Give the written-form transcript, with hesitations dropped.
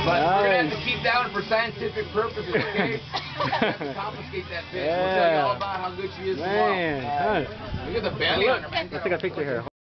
But we're going to have to keep that one for scientific purposes, okay? We're going to have to confiscate that bitch. We'll tell you all about how good she is tomorrow. Man. Look at the belly on her, man. Let's take a picture here.